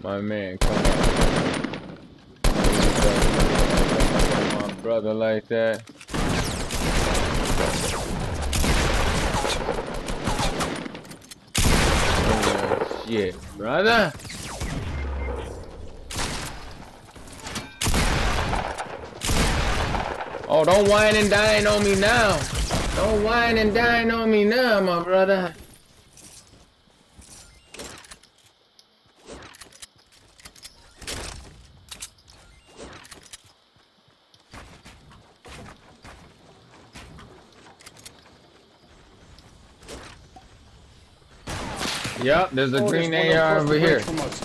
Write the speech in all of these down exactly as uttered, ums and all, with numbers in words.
My man, come on. My brother like that. Oh, shit, brother. Oh, don't whine and dine on me now. Don't whine and dine on me now, my brother. Yep, there's a oh, green there's A R over here.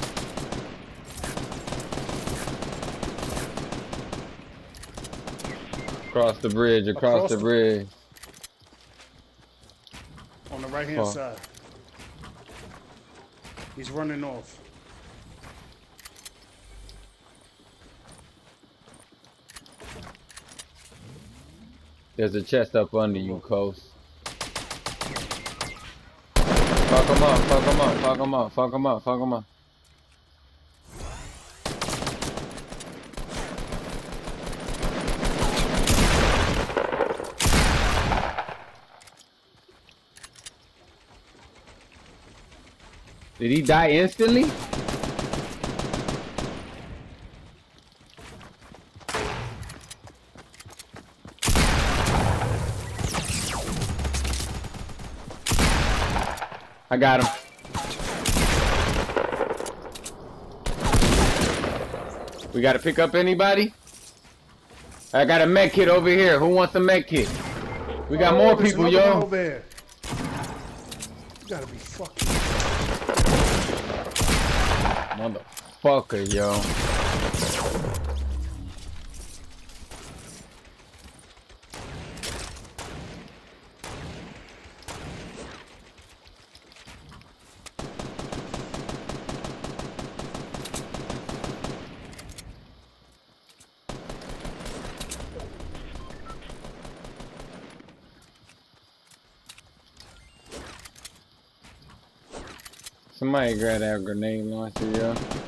Across the bridge, across, across the bridge. On the right hand oh. side. He's running off. There's a chest up under you, Coast. Fuck him up, fuck him up, fuck him up, fuck him up, fuck him up. Did he die instantly? I got him. We gotta pick up anybody? I got a med kit over here. Who wants a med kit? We got oh, more people, yo. Over there. You gotta be fucking motherfucker, yo. Somebody grab that grenade launcher, yo.